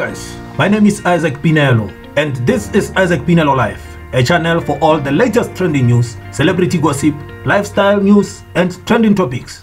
guys, my name is Isaac Pinielo and this is Isaac Pinielo Live, a channel for all the latest trending news, celebrity gossip, lifestyle news and trending topics.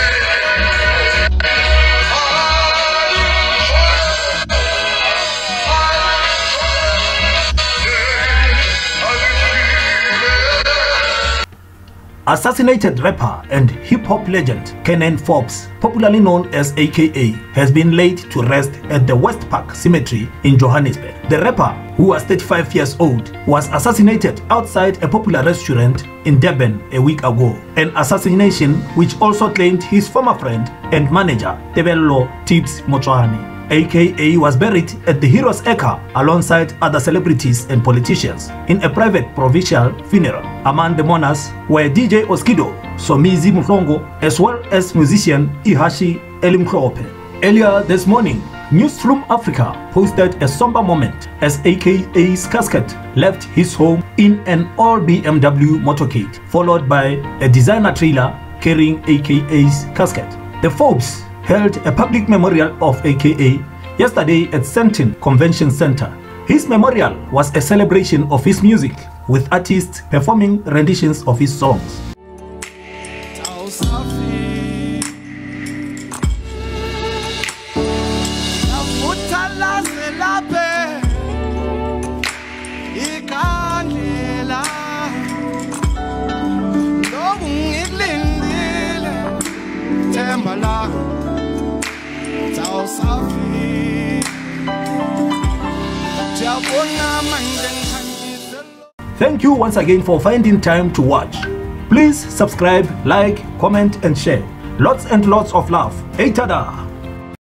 Assassinated rapper and hip-hop legend Kiernan Forbes, popularly known as AKA, has been laid to rest at the Westpark Cemetery in Johannesburg. The rapper, who was 35 years old, was assassinated outside a popular restaurant in Durban a week ago, an assassination which also claimed his former friend and manager Pinielo Motswani. AKA was buried at the Heroes Acre alongside other celebrities and politicians in a private provincial funeral. Among the mourners were DJ Oskido, Somizi Mhlongo, as well as musician Ihashi Elimklope. Earlier this morning, Newsroom Africa posted a somber moment as AKA's casket left his home in an all BMW motorcade, followed by a designer trailer carrying AKA's casket. The Forbes held a public memorial of AKA yesterday at Sandton Convention Center. His memorial was a celebration of his music, with artists performing renditions of his songs. Thank you once again for finding time to watch. Please subscribe, like, comment and share. Lots and lots of love. Hey tada!